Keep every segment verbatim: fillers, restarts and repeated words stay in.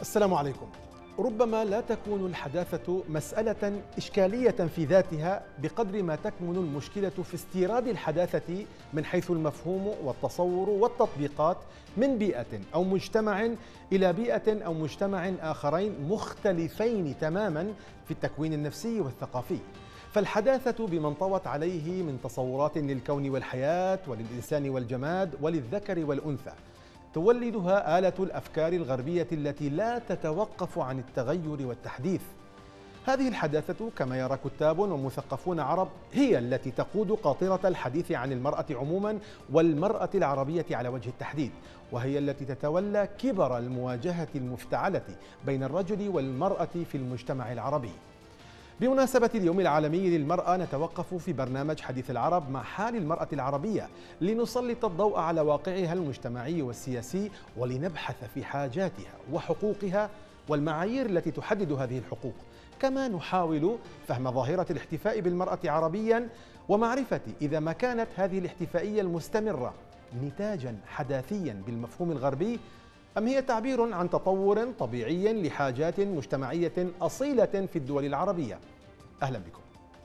السلام عليكم. ربما لا تكون الحداثة مسألة إشكالية في ذاتها بقدر ما تكمن المشكلة في استيراد الحداثة من حيث المفهوم والتصور والتطبيقات من بيئة أو مجتمع إلى بيئة أو مجتمع آخرين مختلفين تماما في التكوين النفسي والثقافي. فالحداثة بما انطوت عليه من تصورات للكون والحياة وللإنسان والجماد وللذكر والأنثى تولدها آلة الأفكار الغربية التي لا تتوقف عن التغير والتحديث. هذه الحداثة كما يرى كتاب ومثقفون عرب هي التي تقود قاطرة الحديث عن المرأة عموما والمرأة العربية على وجه التحديد، وهي التي تتولى كبر المواجهة المفتعلة بين الرجل والمرأة في المجتمع العربي. بمناسبة اليوم العالمي للمرأة نتوقف في برنامج حديث العرب مع حال المرأة العربية لنسلط الضوء على واقعها المجتمعي والسياسي ولنبحث في حاجاتها وحقوقها والمعايير التي تحدد هذه الحقوق، كما نحاول فهم ظاهرة الاحتفاء بالمرأة عربيا ومعرفة إذا ما كانت هذه الاحتفائية المستمرة نتاجا حداثيا بالمفهوم الغربي أم هي تعبير عن تطور طبيعي لحاجات مجتمعية أصيلة في الدول العربية. أهلا بكم.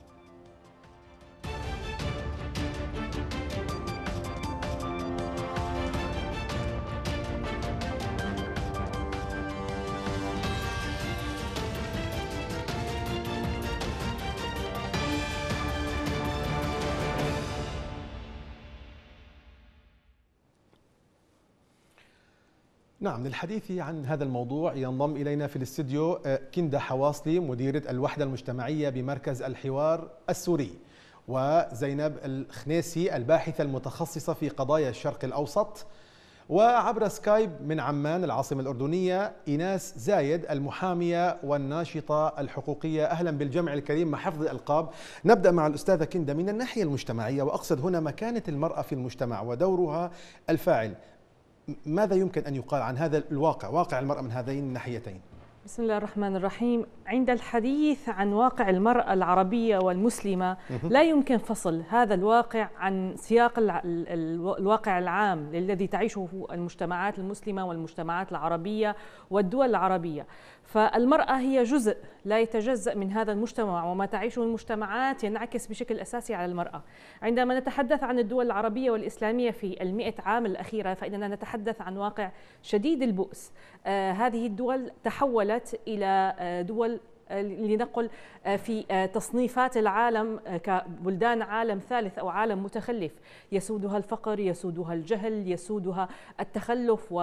نعم، للحديث عن هذا الموضوع ينضم إلينا في الاستديو كندا حواصلي مديرة الوحدة المجتمعية بمركز الحوار السوري، وزينب الخنيسي الباحثة المتخصصة في قضايا الشرق الأوسط، وعبر سكايب من عمان العاصمة الأردنية إيناس زايد المحامية والناشطة الحقوقية. أهلا بالجمع الكريم مع حفظ الألقاب. نبدأ مع الأستاذة كندا من الناحية المجتمعية، وأقصد هنا مكانة المرأة في المجتمع ودورها الفاعل. ماذا يمكن أن يقال عن هذا الواقع، واقع المرأة من هذين الناحيتين؟ بسم الله الرحمن الرحيم. عند الحديث عن واقع المرأة العربية والمسلمة لا يمكن فصل هذا الواقع عن سياق الواقع العام الذي تعيشه المجتمعات المسلمة والمجتمعات العربية والدول العربية. فالمرأة هي جزء لا يتجزأ من هذا المجتمع، وما تعيشه المجتمعات ينعكس بشكل أساسي على المرأة. عندما نتحدث عن الدول العربية والإسلامية في المئة عام الأخيرة فإننا نتحدث عن واقع شديد البؤس. آه هذه الدول تحولت إلى آه دول لنقل في تصنيفات العالم كبلدان عالم ثالث أو عالم متخلف، يسودها الفقر، يسودها الجهل، يسودها التخلف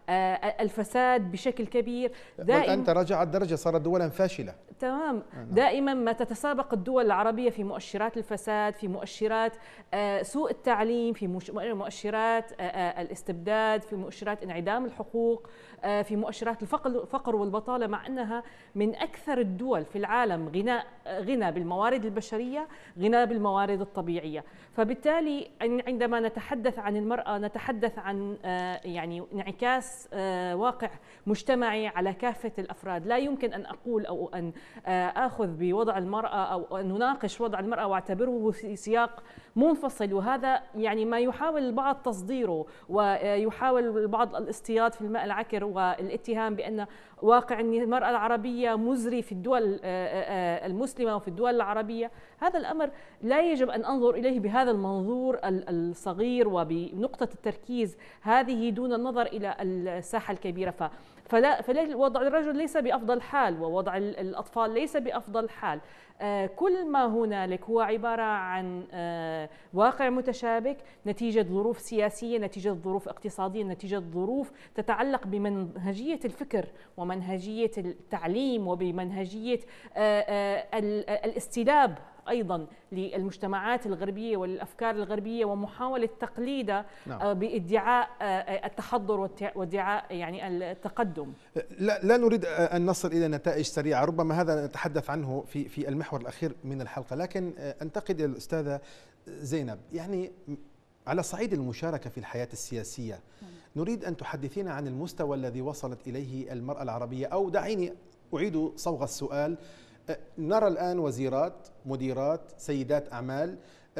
والفساد بشكل كبير. والآن تراجعت درجة، صارت دولا فاشلة. تمام. دائما ما تتسابق الدول العربية في مؤشرات الفساد، في مؤشرات سوء التعليم، في مؤشرات الاستبداد، في مؤشرات انعدام الحقوق، في مؤشرات الفقر والبطالة، مع أنها من أكثر الدول في العالم غنى غنى بالموارد البشرية، غنى بالموارد الطبيعية. فبالتالي عندما نتحدث عن المرأة نتحدث عن يعني انعكاس واقع مجتمعي على كافة الأفراد. لا يمكن أن أقول أو أن آخذ بوضع المرأة أو أن نناقش وضع المرأة واعتبره في سياق منفصل، وهذا يعني ما يحاول البعض تصديره ويحاول البعض الاصطياد في الماء العكر والاتهام بأن واقع المرأة العربية مزري في الدول المسلمة وفي الدول العربية. هذا الأمر لا يجب أن أنظر إليه بهذا المنظور الصغير وبنقطة التركيز هذه دون النظر إلى الساحة الكبيرة. ف فلا, فلا وضع الرجل ليس بأفضل حال ووضع الأطفال ليس بأفضل حال. آه كل ما هنالك هو عبارة عن آه واقع متشابك نتيجة ظروف سياسية، نتيجة ظروف اقتصادية، نتيجة ظروف تتعلق بمنهجية الفكر ومنهجية التعليم وبمنهجية آه آه الاستلاب أيضا للمجتمعات الغربية والأفكار الغربية ومحاولة تقليدها. نعم. بادعاء التحضر وادعاء يعني التقدم. لا, لا نريد أن نصل إلى نتائج سريعة، ربما هذا نتحدث عنه في في المحور الأخير من الحلقة، لكن أنتقد إلى الأستاذة زينب يعني على صعيد المشاركة في الحياة السياسية. نريد أن تحدثينا عن المستوى الذي وصلت إليه المرأة العربية، أو دعيني أعيد صوغ السؤال. نرى الآن وزيرات، مديرات، سيدات أعمال،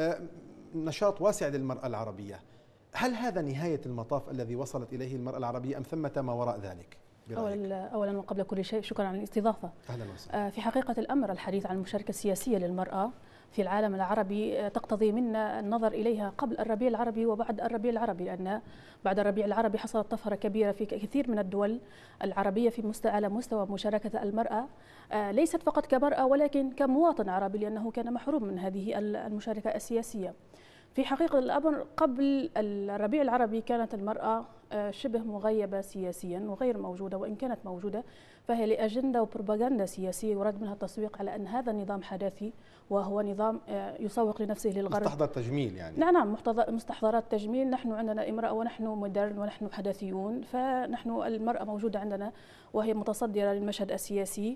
نشاط واسع للمرأة العربية. هل هذا نهاية المطاف الذي وصلت إليه المرأة العربية أم ثمة ما وراء ذلك؟ برأيك؟ أولا وقبل كل شيء شكرا على الاستضافة. أهلا وسهلا. في حقيقة الأمر الحديث عن المشاركة السياسية للمرأة في العالم العربي تقتضي منا النظر إليها قبل الربيع العربي وبعد الربيع العربي، لأن بعد الربيع العربي حصلت طفرة كبيرة في كثير من الدول العربية في مستوى على مستوى مشاركة المرأة، ليست فقط كمرأة ولكن كمواطن عربي، لأنه كان محروم من هذه المشاركة السياسية. في حقيقة الأمر قبل الربيع العربي كانت المرأة شبه مغيبة سياسيا وغير موجودة، وإن كانت موجودة فهي لأجندة وبروباغندا سياسية يراد منها التسويق على أن هذا نظام حداثي وهو نظام يسوق لنفسه للغرب. مستحضر تجميل يعني. نعم نعم مستحضرات تجميل. نحن عندنا امرأة ونحن مودرن ونحن حداثيون، فنحن المرأة موجودة عندنا وهي متصدرة للمشهد السياسي،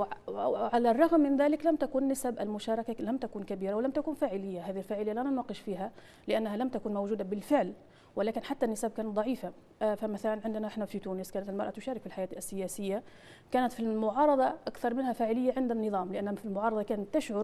وعلى الرغم من ذلك لم تكن نسب المشاركة لم تكن كبيرة ولم تكن فاعلية. هذه الفاعلية لا نناقش فيها لأنها لم تكن موجودة بالفعل، ولكن حتى النسب كانت ضعيفة. فمثلا عندنا احنا في تونس كانت المرأة تشارك في الحياة السياسية، كانت في المعارضة أكثر منها فاعلية عند النظام، لأن في المعارضة كانت تشعر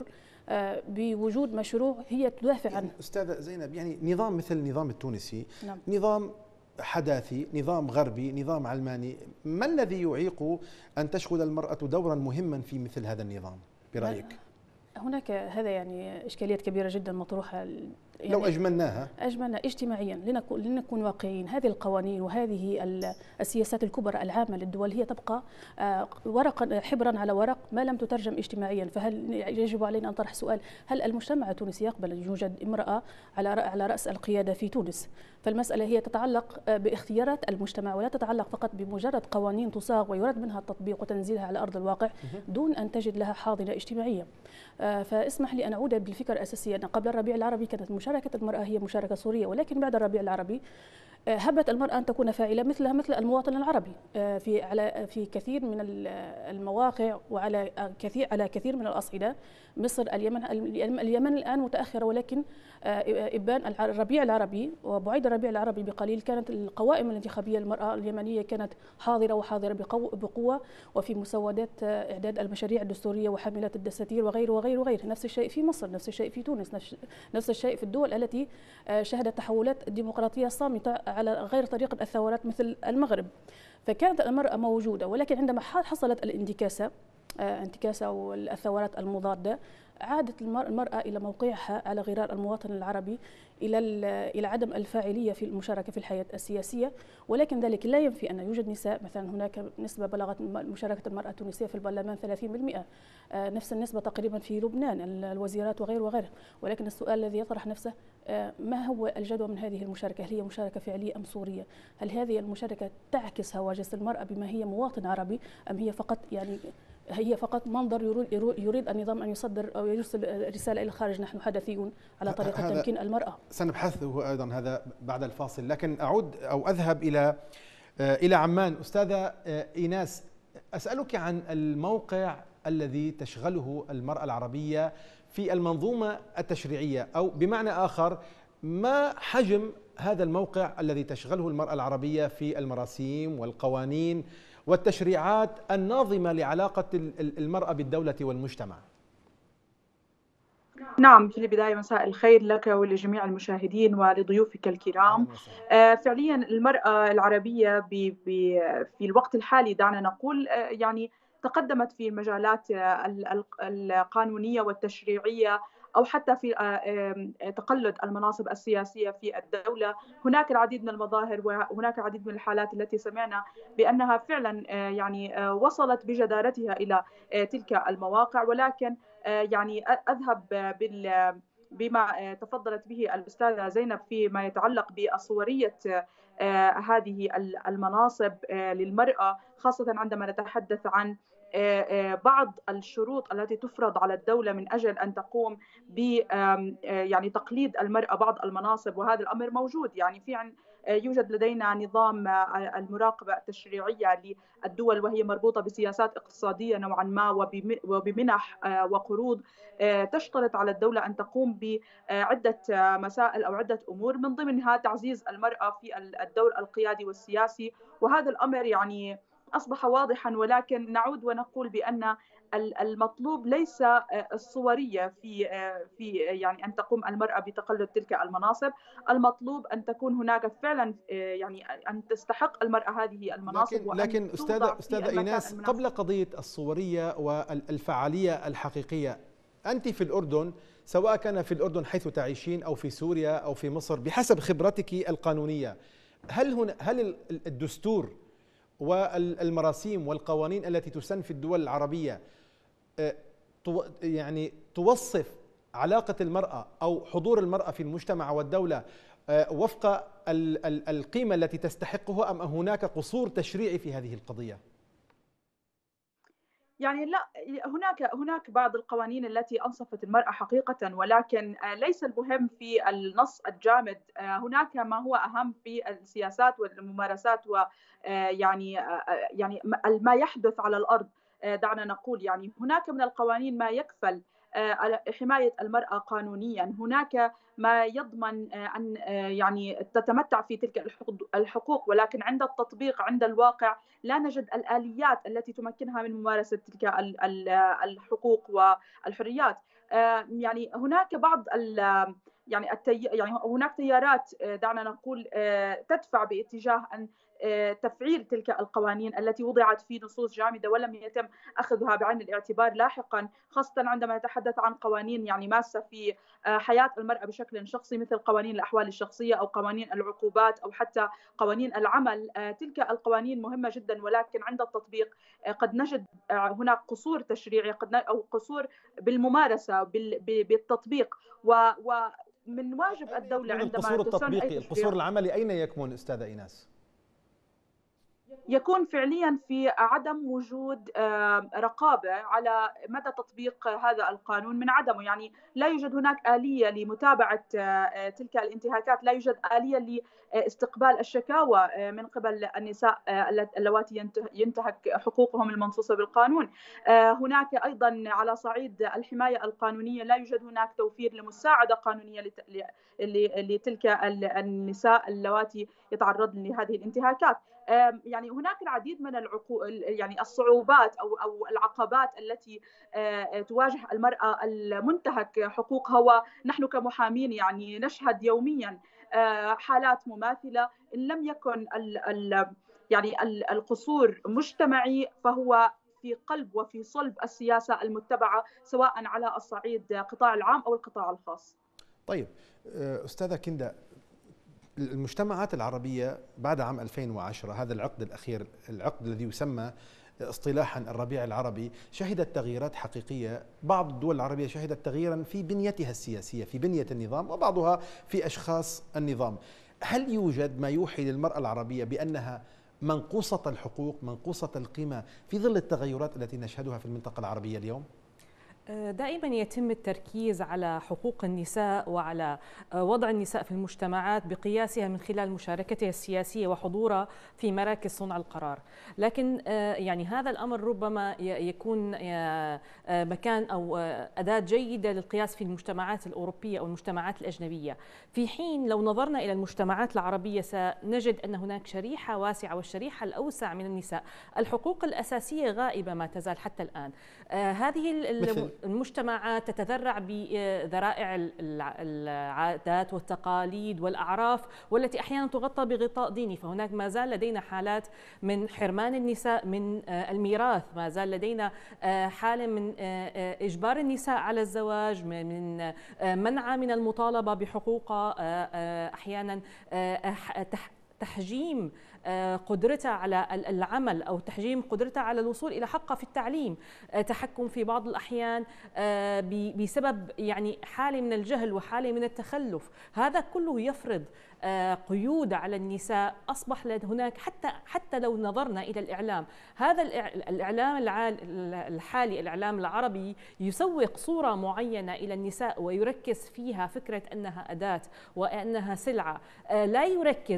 بوجود مشروع هي تدافع عنه. أستاذة زينب، يعني نظام مثل النظام التونسي نعم. نظام حداثي، نظام غربي، نظام علماني، ما الذي يعيق أن تشغل المرأة دورا مهما في مثل هذا النظام برأيك؟ هناك هذا يعني إشكاليات كبيرة جدا مطروحة، يعني لو أجملناها أجملنا اجتماعيا لنكون, لنكون واقعيين. هذه القوانين وهذه السياسات الكبرى العامة للدول هي تبقى ورقا حبرا على ورق ما لم تترجم اجتماعيا. فهل يجب علينا أن نطرح سؤال: هل المجتمع التونسي يقبل أن يوجد امرأة على على رأس القيادة في تونس؟ فالمسألة هي تتعلق باختيارات المجتمع ولا تتعلق فقط بمجرد قوانين تصاغ ويراد منها التطبيق وتنزيلها على أرض الواقع دون أن تجد لها حاضنة اجتماعية. فاسمح لي أن أعود بالفكرة الأساسية أن قبل الربيع العربي كانت مشاركة المرأة هي مشاركة صورية، ولكن بعد الربيع العربي هبت المرأة أن تكون فاعلة مثلها مثل المواطن العربي في على في كثير من المواقع وعلى كثير على كثير من الأصعدة. مصر، اليمن اليمن الآن متأخرة، ولكن إبان الربيع العربي وبعيد الربيع العربي بقليل كانت القوائم الانتخابية للمرأة اليمنية كانت حاضرة وحاضرة بقوة، وفي مسودات إعداد المشاريع الدستورية وحاملات الدساتير وغيره وغيره وغيره. نفس الشيء في مصر، نفس الشيء في تونس، نفس الشيء في الدول التي شهدت تحولات ديمقراطية صامتة على غير طريقة الثورات مثل المغرب. فكانت المرأة موجودة، ولكن عندما حصلت الانتكاسة انتكاسة والثورات المضادة عادت المرأة إلى موقعها على غرار المواطن العربي، إلى إلى عدم الفاعلية في المشاركة في الحياة السياسية. ولكن ذلك لا ينفي أن يوجد نساء، مثلا هناك نسبة بلغت مشاركة المرأة التونسية في البرلمان ثلاثين بالمئة، نفس النسبة تقريبا في لبنان الوزيرات وغيره وغيره. ولكن السؤال الذي يطرح نفسه: ما هو الجدوى من هذه المشاركة؟ هل هي مشاركة فعلية أم صورية؟ هل هذه المشاركة تعكس هواجس المرأة بما هي مواطن عربي، أم هي فقط يعني هي فقط منظر يريد, يريد النظام أن يصدر أو يرسل رسالة إلى الخارج: نحن حدثيون على طريقة تمكين المرأة. سنبحثه أيضا هذا بعد الفاصل، لكن أعود أو أذهب إلى إلى عمان. أستاذة إيناس، أسألك عن الموقع الذي تشغله المرأة العربية في المنظومة التشريعية، أو بمعنى آخر ما حجم هذا الموقع الذي تشغله المرأة العربية في المراسيم والقوانين والتشريعات الناظمة لعلاقة المرأة بالدولة والمجتمع؟ نعم، في البداية مساء الخير لك ولجميع المشاهدين ولضيوفك الكرام. آه فعليا المرأة العربية بي بي في الوقت الحالي دعنا نقول آه يعني تقدمت في المجالات آه القانونية والتشريعية، أو حتى في تقلد المناصب السياسية في الدولة. هناك العديد من المظاهر وهناك العديد من الحالات التي سمعنا بأنها فعلا يعني وصلت بجدارتها إلى تلك المواقع. ولكن يعني أذهب بال بما تفضلت به الأستاذة زينب فيما يتعلق بصورية هذه المناصب للمرأة، خاصة عندما نتحدث عن بعض الشروط التي تفرض على الدولة من أجل أن تقوم ب يعني تقليد المرأة بعض المناصب. وهذا الأمر موجود، يعني في يوجد لدينا نظام المراقبة التشريعية للدول وهي مربوطة بسياسات اقتصادية نوعا ما وبمنح وقروض تشترط على الدولة أن تقوم بعدة مسائل أو عدة أمور، من ضمنها تعزيز المرأة في الدور القيادي والسياسي. وهذا الأمر يعني أصبح واضحا، ولكن نعود ونقول بأن المطلوب ليس الصورية في في يعني أن تقوم المرأة بتقلد تلك المناصب، المطلوب أن تكون هناك فعلا يعني أن تستحق المرأة هذه المناصب. لكن لكن أستاذة أستاذة إيناس، قبل قضية الصورية والفعالية الحقيقية، أنت في الأردن، سواء كان في الأردن حيث تعيشين أو في سوريا أو في مصر، بحسب خبرتك القانونية، هل هنا هل الدستور والمراسيم والقوانين التي تسن في الدول العربية يعني توصف علاقة المرأة أو حضور المرأة في المجتمع والدولة وفق القيمة التي تستحقها، أم هناك قصور تشريعي في هذه القضية؟ يعني لا، هناك هناك بعض القوانين التي أنصفت المرأة حقيقة، ولكن ليس المهم في النص الجامد، هناك ما هو أهم في السياسات والممارسات ويعني يعني ما يحدث على الأرض. دعنا نقول يعني هناك من القوانين ما يكفل حماية المرأة قانونيا، هناك ما يضمن أن يعني تتمتع في تلك الحقوق، ولكن عند التطبيق عند الواقع لا نجد الآليات التي تمكنها من ممارسة تلك الحقوق والحريات. يعني هناك بعض يعني التي يعني هناك تيارات دعنا نقول تدفع باتجاه أن تفعيل تلك القوانين التي وضعت في نصوص جامدة ولم يتم أخذها بعين الاعتبار لاحقا، خاصة عندما نتحدث عن قوانين يعني ماسة في حياة المرأة بشكل شخصي، مثل قوانين الأحوال الشخصية أو قوانين العقوبات أو حتى قوانين العمل. تلك القوانين مهمة جدا، ولكن عند التطبيق قد نجد هناك قصور تشريعي قد أو قصور بالممارسة بالتطبيق، ومن واجب الدولة عندما القصور التطبيقي القصور العملي أين يكمن أستاذة إيناس؟ يكون فعليا في عدم وجود رقابة على مدى تطبيق هذا القانون، من عدمه يعني لا يوجد هناك آلية لمتابعة تلك الانتهاكات، لا يوجد آلية لاستقبال الشكاوى من قبل النساء اللواتي ينتهك حقوقهم المنصوصة بالقانون. هناك أيضا على صعيد الحماية القانونية لا يوجد هناك توفير لمساعدة قانونية لتلك النساء اللواتي يتعرضن لهذه الانتهاكات. يعني هناك العديد من العقو... يعني الصعوبات او او العقبات التي تواجه المرأة المنتهك حقوقها، ونحن كمحامين يعني نشهد يوميا حالات مماثلة. ان لم يكن ال... ال... يعني القصور مجتمعي فهو في قلب وفي صلب السياسة المتبعة، سواء على الصعيد القطاع العام او القطاع الخاص. طيب أستاذة كندا، المجتمعات العربية بعد عام ألفين وعشرة، هذا العقد الأخير، العقد الذي يسمى اصطلاحا الربيع العربي، شهدت تغييرات حقيقية. بعض الدول العربية شهدت تغييرا في بنيتها السياسية، في بنية النظام، وبعضها في أشخاص النظام. هل يوجد ما يوحي للمرأة العربية بأنها منقوصة الحقوق، منقوصة القيمة، في ظل التغيرات التي نشهدها في المنطقة العربية اليوم؟ دائما يتم التركيز على حقوق النساء وعلى وضع النساء في المجتمعات بقياسها من خلال مشاركتها السياسية وحضورها في مراكز صنع القرار، لكن يعني هذا الأمر ربما يكون مكان أو أداة جيدة للقياس في المجتمعات الأوروبية أو المجتمعات الأجنبية، في حين لو نظرنا إلى المجتمعات العربية سنجد أن هناك شريحة واسعة، والشريحة الأوسع من النساء الحقوق الأساسية غائبة ما تزال حتى الآن. هذه المجتمعات تتذرع بذرائع العادات والتقاليد والأعراف، والتي أحيانا تغطى بغطاء ديني، فهناك ما زال لدينا حالات من حرمان النساء من الميراث، ما زال لدينا حالة من إجبار النساء على الزواج، من منعها من المطالبة بحقوقها، أحيانا تحجيم قدرتها على العمل أو تحجيم قدرتها على الوصول إلى حقها في التعليم، تحكم في بعض الأحيان بسبب يعني حالة من الجهل وحالة من التخلف. هذا كله يفرض قيود على النساء. أصبح هناك حتى حتى لو نظرنا إلى الإعلام، هذا الإعلام الحالي، الإعلام العربي، يسوق صورة معينة إلى النساء ويركز فيها فكرة أنها أداة وأنها سلعة، لا يركز، لا نجد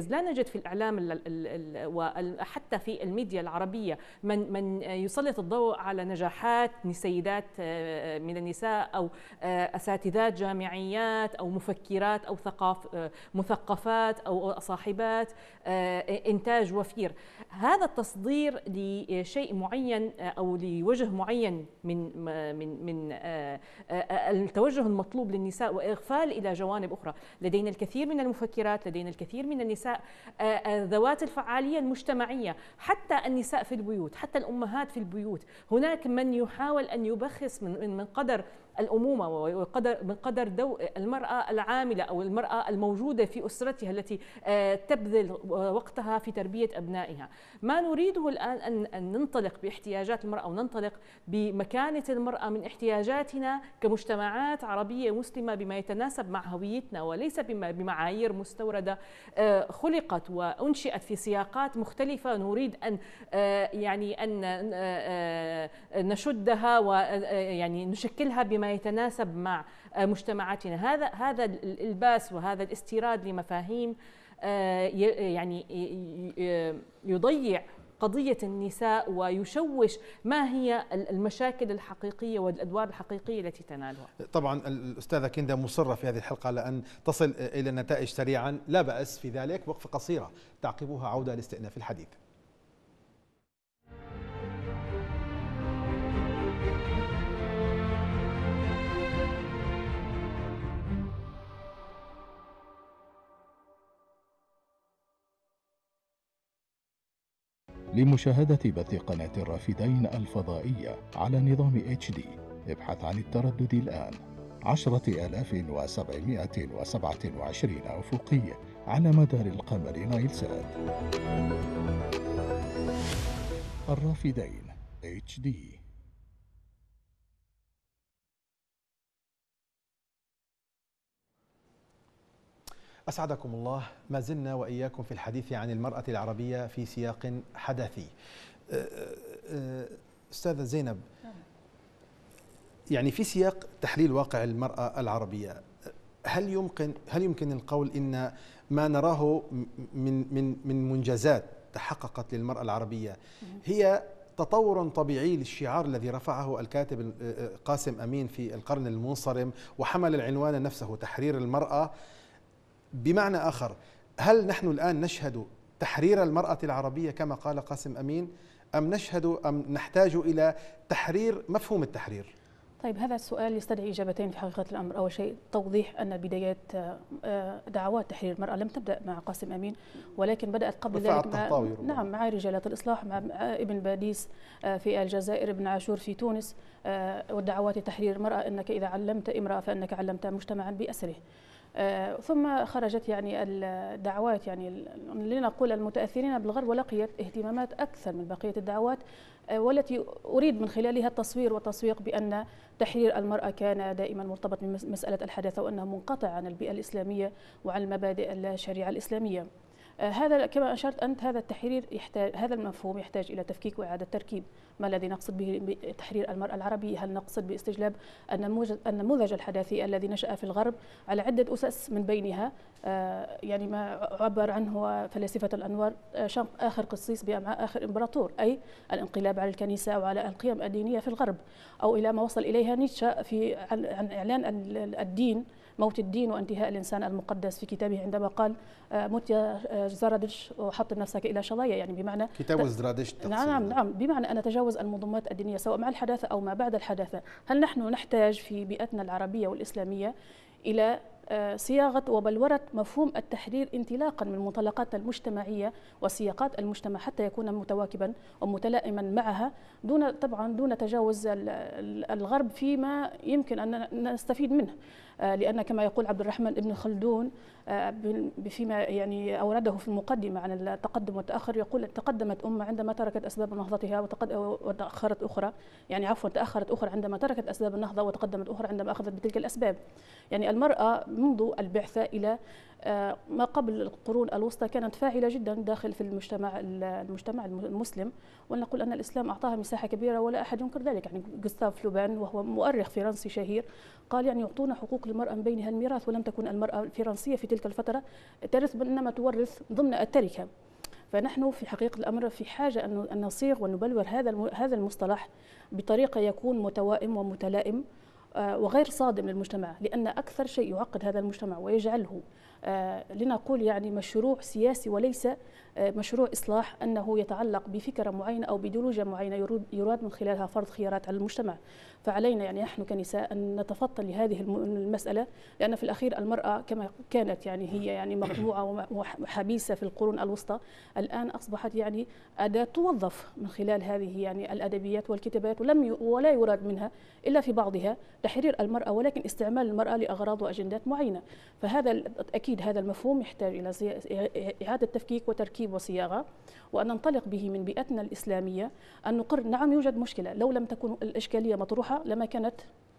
يوجد في الإعلام وحتى في الميديا العربية من من يسلط الضوء على نجاحات سيدات من النساء أو أساتذات جامعيات أو مفكرات أو ثقاف مثقفات أو صاحبات إنتاج وفير. هذا التصدير لشيء معين أو لوجه معين من من من التوجه المطلوب للنساء وإغفال إلى جوانب أخرى. لدينا الكثير من المفكرات، لدينا الكثير من النساء ذوات الفعالية المجتمعية، حتى النساء في البيوت، حتى الأمهات في البيوت. هناك من يحاول أن يبخس من من قدر الأمومة وقدر من قدر دو المرأة العاملة أو المرأة الموجودة في أسرتها التي تبذل وقتها في تربية أبنائها. ما نريده الآن أن ننطلق باحتياجات المرأة وننطلق بمكانة المرأة من احتياجاتنا كمجتمعات عربية مسلمة بما يتناسب مع هويتنا وليس بمعايير مستوردة خلقت وأنشئت في سياقات مختلفة نريد أن يعني أن نشدها ويعني نشكلها بما يتناسب مع مجتمعاتنا. هذا هذا الإلباس وهذا الاستيراد لمفاهيم يعني يضيع قضية النساء ويشوش ما هي المشاكل الحقيقية والأدوار الحقيقية التي تنالها. طبعا الأستاذة كندا مصرة في هذه الحلقة على أن تصل إلى النتائج سريعا، لا بأس في ذلك. وقفة قصيرة تعقبها عودة لاستئناف الحديث. لمشاهدة بث قناة الرافدين الفضائية على نظام اتش دي ابحث عن التردد الآن عشرة آلاف وسبعمائة وسبعة وعشرين أفقي على مدار القمر نايلسات. الرافدين اتش دي. أسعدكم الله. ما زلنا وإياكم في الحديث عن المرأة العربية في سياق حدثي. أستاذة زينب، يعني في سياق تحليل واقع المرأة العربية، هل يمكن هل يمكن القول إن ما نراه من من من منجزات تحققت للمرأة العربية هي تطور طبيعي للشعار الذي رفعه الكاتب قاسم أمين في القرن المنصرم وحمل العنوان نفسه تحرير المرأة؟ بمعنى آخر، هل نحن الآن نشهد تحرير المرأة العربية كما قال قاسم أمين، أم نشهد أم نحتاج إلى تحرير مفهوم التحرير؟ طيب، هذا السؤال يستدعي إجابتين في حقيقة الأمر. أول شيء توضيح أن بدايات دعوات تحرير المرأة لم تبدأ مع قاسم أمين، ولكن بدأت قبل ذلك مع نعم مع رجالات الإصلاح، مع ابن باديس في الجزائر، ابن عاشور في تونس، والدعوات تحرير المرأة أنك إذا علمت امرأة فأنك علمت مجتمعا بأسره. آه ثم خرجت يعني الدعوات يعني لنقول المتأثرين بالغرب، ولقيت اهتمامات أكثر من بقية الدعوات، آه والتي أريد من خلالها التصوير والتسويق بأن تحرير المرأة كان دائما مرتبط بمسألة الحداثة، وأنه منقطع عن البيئة الإسلامية وعن مبادئ الشريعة الإسلامية. آه هذا كما أشرت أنت، هذا التحرير يحتاج، هذا المفهوم يحتاج إلى تفكيك وإعادة تركيب. ما الذي نقصد به بتحرير المرأة العربية؟ هل نقصد باستجلاب النموذج الحداثي الذي نشأ في الغرب على عدة أسس، من بينها آه يعني ما عبر عنه فلاسفة الأنوار، آه شنق آخر قسيس بأمعاء آخر إمبراطور، أي الانقلاب على الكنيسة وعلى القيم الدينية في الغرب، أو إلى ما وصل إليها نيتشه في عن, عن إعلان الدين، موت الدين وانتهاء الإنسان المقدس، في كتابه عندما قال مت يا زرادش وحطم نفسك إلى شظايا، يعني بمعنى كتاب زرادش. نعم نعم بمعنى أن تجاوز المنظمات الدينية سواء مع الحداثة أو ما بعد الحداثة. هل نحن نحتاج في بيئتنا العربية والإسلامية إلى صياغة وبلورة مفهوم التحرير انطلاقا من منطلقات المجتمعية وسياقات المجتمع حتى يكون متواكبا ومتلائما معها، دون طبعا دون تجاوز الغرب فيما يمكن أن نستفيد منه؟ لأن كما يقول عبد الرحمن ابن خلدون فيما يعني أورده في المقدمة عن التقدم والتأخر، يقول تقدمت أمة عندما تركت أسباب نهضتها وتأخرت أخرى، يعني عفوا تأخرت أخرى عندما تركت أسباب النهضة، وتقدمت أخرى عندما أخذت بتلك الأسباب. يعني المرأة منذ البعثة إلى ما قبل القرون الوسطى كانت فاعلة جدا داخل في المجتمع المجتمع المسلم، ولنقول أن الإسلام أعطاها مساحة كبيرة ولا أحد ينكر ذلك. يعني جوستاف لوبان وهو مؤرخ فرنسي شهير قال يعني يعطون حقوق للمرأة من بينها الميراث، ولم تكن المرأة الفرنسية في تلك الفترة ترث إنما تورث ضمن التركة. فنحن في حقيقة الأمر في حاجة أن نصيغ ونبلور هذا هذا المصطلح بطريقة يكون متوائم ومتلائم وغير صادم للمجتمع، لأن أكثر شيء يعقد هذا المجتمع ويجعله لنقول يعني مشروع سياسي وليس مشروع إصلاح أنه يتعلق بفكرة معينة أو بإيديولوجيا معينة يراد من خلالها فرض خيارات على المجتمع. فعلينا يعني نحن كنساء أن نتفطن لهذه المسألة، لأن في الأخير المرأة كما كانت يعني هي يعني مقموعة وحبيسة في القرون الوسطى، الآن أصبحت يعني أداة توظف من خلال هذه يعني الأدبيات والكتابات، ولم ولا يراد منها إلا في بعضها تحرير المرأة، ولكن استعمال المرأة لأغراض وأجندات معينة. فهذا أكيد هذا المفهوم يحتاج إلى إعادة تفكيك وتركيب وصياغة، وأن ننطلق به من بيئتنا الإسلامية، أن نقر نعم يوجد مشكلة، لو لم تكن الإشكالية مطروحة لما كانت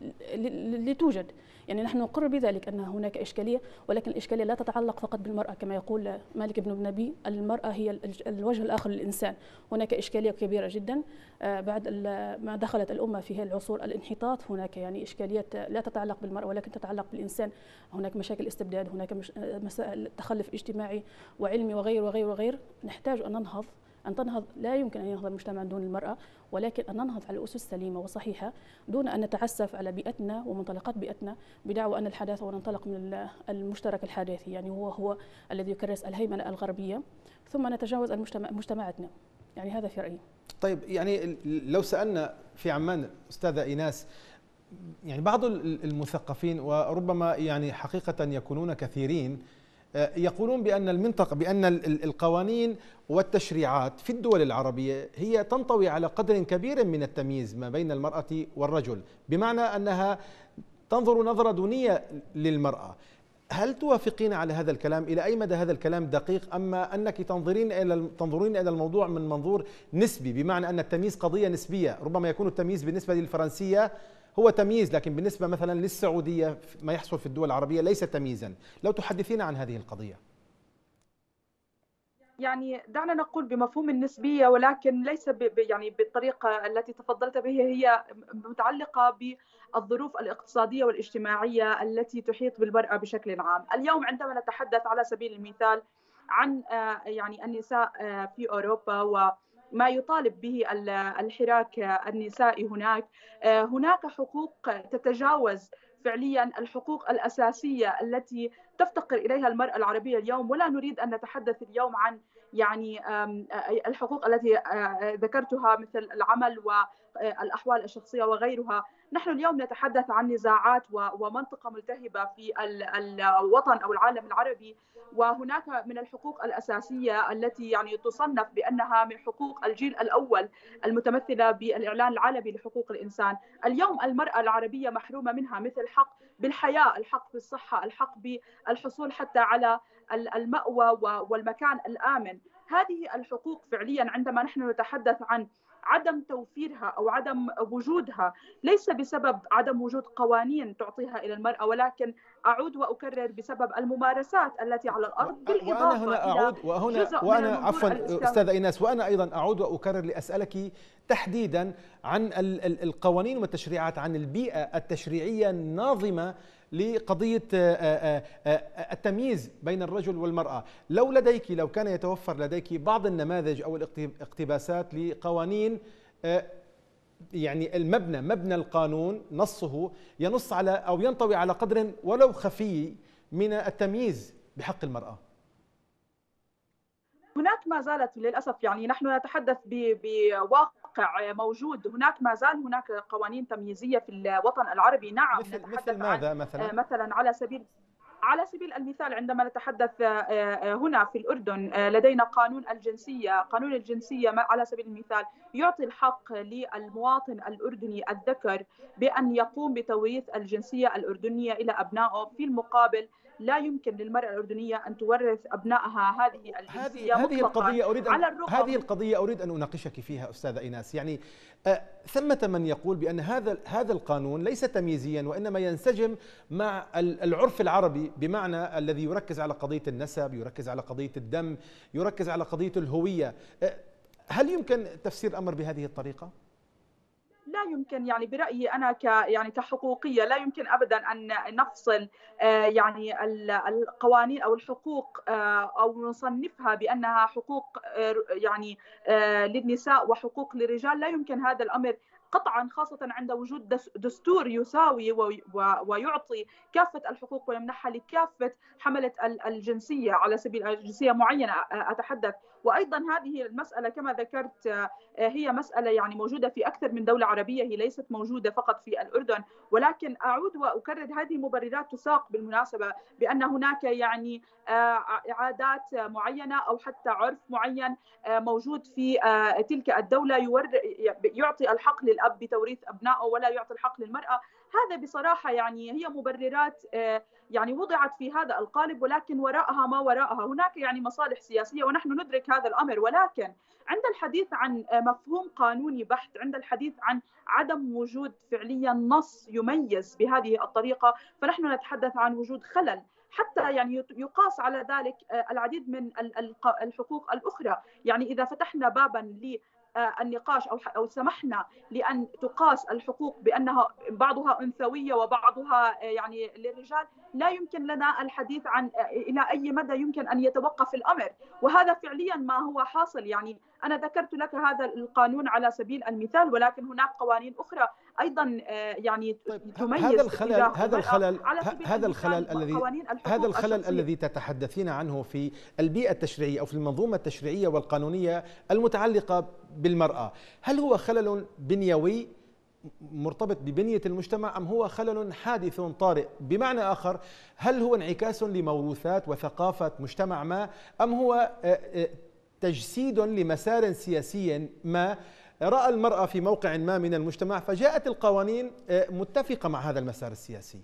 لتوجد. يعني نحن نقر بذلك أن هناك إشكالية، ولكن الإشكالية لا تتعلق فقط بالمرأة كما يقول مالك بن نبي، المرأة هي الوجه الآخر للإنسان. هناك إشكالية كبيرة جدا بعد ما دخلت الأمة في العصور الانحطاط، هناك يعني إشكاليات لا تتعلق بالمرأة ولكن تتعلق بالإنسان. هناك مشاكل استبداد، هناك مسائل تخلف اجتماعي وعلمي وغير وغير وغير. نحتاج أن ننهض أن تنهض لا يمكن أن ينهض المجتمع دون المرأة، ولكن أن ننهض على أسس سليمة وصحيحة دون أن نتعسف على بيئتنا ومنطلقات بيئتنا بدعوى أن الحداثة، وننطلق من المشترك الحداثي يعني هو هو الذي يكرس الهيمنة الغربية، ثم نتجاوز المجتمع مجتمعاتنا. يعني هذا في رأيي. طيب يعني لو سألنا في عمان أستاذة إيناس، يعني بعض المثقفين وربما يعني حقيقة يكونون كثيرين يقولون بأن المنطقة بأن القوانين والتشريعات في الدول العربية هي تنطوي على قدر كبير من التمييز ما بين المرأة والرجل، بمعنى أنها تنظر نظرة دونية للمرأة. هل توافقين على هذا الكلام؟ إلى أي مدى هذا الكلام دقيق، أما أنك تنظرين إلى تنظرين إلى الموضوع من منظور نسبي، بمعنى أن التمييز قضية نسبية؟ ربما يكون التمييز بالنسبة للفرنسية هو تمييز، لكن بالنسبة مثلا للسعودية ما يحصل في الدول العربية ليس تمييزا. لو تحدثين عن هذه القضية. يعني دعنا نقول بمفهوم النسبية، ولكن ليس يعني بالطريقة التي تفضلت به، هي متعلقة بالظروف الاقتصادية والاجتماعية التي تحيط بالمرأة بشكل عام. اليوم عندما نتحدث على سبيل المثال عن يعني النساء في أوروبا وما يطالب به الحراك النسائي هناك، هناك حقوق تتجاوز فعليا الحقوق الأساسية التي تفتقر إليها المرأة العربية اليوم. ولا نريد أن نتحدث اليوم عن يعني الحقوق التي ذكرتها مثل العمل والأحوال الشخصية وغيرها. نحن اليوم نتحدث عن نزاعات ومنطقة ملتهبة في الوطن أو العالم العربي، وهناك من الحقوق الأساسية التي يعني تصنف بأنها من حقوق الجيل الأول المتمثلة بالإعلان العالمي لحقوق الإنسان. اليوم المرأة العربية محرومة منها، مثل الحق بالحياة، الحق بالصحة، الحق بالحصول حتى على المأوى والمكان الآمن. هذه الحقوق فعليا عندما نحن نتحدث عن عدم توفيرها أو عدم وجودها ليس بسبب عدم وجود قوانين تعطيها إلى المرأة، ولكن أعود وأكرر بسبب الممارسات التي على الأرض، بالإضافة وأنا هنا أعود وهنا وأنا عفوا أستاذة إيناس، وأنا أيضا أعود وأكرر لأسألك تحديدا عن القوانين والتشريعات، عن البيئة التشريعية الناظمة لقضية التمييز بين الرجل والمرأة. لو لديك لو كان يتوفر لديك بعض النماذج أو الاقتباسات لقوانين، يعني المبنى مبنى القانون نصه ينص على أو ينطوي على قدر ولو خفي من التمييز بحق المرأة. هناك ما زالت للأسف، يعني نحن نتحدث بواقع موجود، هناك ما زال هناك قوانين تمييزية في الوطن العربي. نعم، مثل, مثل ماذا مثلا؟ مثلا على سبيل على سبيل المثال عندما نتحدث هنا في الأردن لدينا قانون الجنسية. قانون الجنسية على سبيل المثال يعطي الحق للمواطن الأردني الذكر بأن يقوم بتوريث الجنسية الأردنية إلى أبنائه، في المقابل لا يمكن للمرأة الأردنية أن تورث أبنائها هذه الجنسية هذه هذه القضية أريد أن على الرغم هذه القضية أريد أن أناقشك فيها أستاذة إيناس. يعني آه ثمة من يقول بأن هذا هذا القانون ليس تمييزيا وإنما ينسجم مع العرف العربي، بمعنى الذي يركز على قضية النسب، يركز على قضية الدم، يركز على قضية الهوية. آه هل يمكن تفسير الأمر بهذه الطريقة؟ لا يمكن، يعني برأيي أنا ك يعني كحقوقية لا يمكن أبدا أن نفصل يعني القوانين أو الحقوق أو نصنفها بأنها حقوق يعني للنساء وحقوق للرجال. لا يمكن هذا الأمر قطعا، خاصة عند وجود دستور يساوي ويعطي كافة الحقوق ويمنحها لكافة حملة الجنسية على سبيل الجنسية معينة أتحدث. وأيضا هذه المسألة كما ذكرت هي مسألة يعني موجودة في أكثر من دولة عربية، هي ليست موجودة فقط في الأردن. ولكن أعود وأكرر هذه المبررات تساق بالمناسبة بأن هناك يعني عادات معينة أو حتى عرف معين موجود في تلك الدولة يعطي الحق للأب بتوريث أبنائه ولا يعطي الحق للمرأة. هذا بصراحة يعني هي مبررات يعني وضعت في هذا القالب، ولكن وراءها ما وراءها هناك يعني مصالح سياسية ونحن ندرك هذا الأمر. ولكن عند الحديث عن مفهوم قانوني بحت، عند الحديث عن عدم وجود فعليا نص يميز بهذه الطريقة، فنحن نتحدث عن وجود خلل. حتى يعني يقاس على ذلك العديد من الحقوق الأخرى. يعني إذا فتحنا بابا ل النقاش أو أو سمحنا لأن تقاس الحقوق بأنها بعضها أنثوية وبعضها يعني للرجال، لا يمكن لنا الحديث عن إلى أي مدى يمكن أن يتوقف الأمر. وهذا فعليا ما هو حاصل. يعني أنا ذكرت لك هذا القانون على سبيل المثال، ولكن هناك قوانين أخرى أيضا يعني طيب تميز هذا الخلل هذا الخلل هذا الخلل الذي هذا الخلل الشخصية. الذي تتحدثين عنه في البيئة التشريعية أو في المنظومة التشريعية والقانونية المتعلقة بالمرأة، هل هو خلل بنيوي مرتبط ببنية المجتمع أم هو خلل حادث طارئ؟ بمعنى آخر، هل هو انعكاس لموروثات وثقافة مجتمع ما أم هو تجسيد لمسار سياسي ما رأى المرأة في موقع ما من المجتمع فجاءت القوانين متفقة مع هذا المسار السياسي؟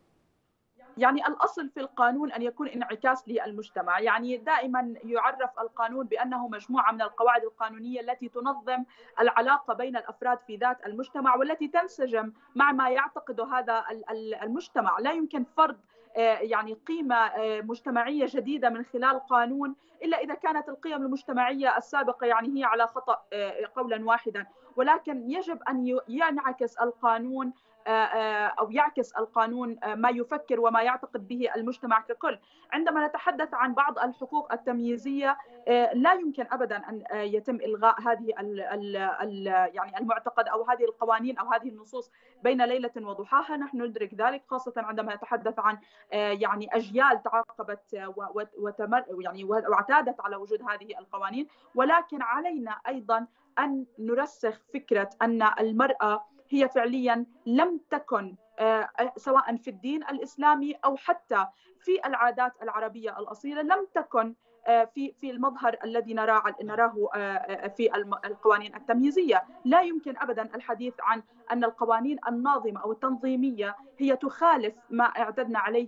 يعني الأصل في القانون أن يكون انعكاس للمجتمع. يعني دائما يعرف القانون بأنه مجموعة من القواعد القانونية التي تنظم العلاقة بين الأفراد في ذات المجتمع والتي تنسجم مع ما يعتقد هذا المجتمع. لا يمكن فرض يعني قيمة مجتمعية جديدة من خلال قانون إلا إذا كانت القيم المجتمعية السابقة يعني هي على خطأ قولا واحدا. ولكن يجب أن ينعكس القانون أو يعكس القانون ما يفكر وما يعتقد به المجتمع ككل. عندما نتحدث عن بعض الحقوق التمييزية لا يمكن أبدا أن يتم إلغاء هذه ال ال ال يعني المعتقد أو هذه القوانين أو هذه النصوص بين ليلة وضحاها. نحن ندرك ذلك، خاصة عندما نتحدث عن يعني أجيال تعاقبت وتمر يعني واعتادت على وجود هذه القوانين. ولكن علينا أيضا أن نرسخ فكرة أن المرأة هي فعليا لم تكن سواء في الدين الإسلامي أو حتى في العادات العربية الأصيلة لم تكن في في المظهر الذي نراه نراه في القوانين التمييزية. لا يمكن أبدا الحديث عن أن القوانين الناظمة أو التنظيمية هي تخالف ما اعتدنا عليه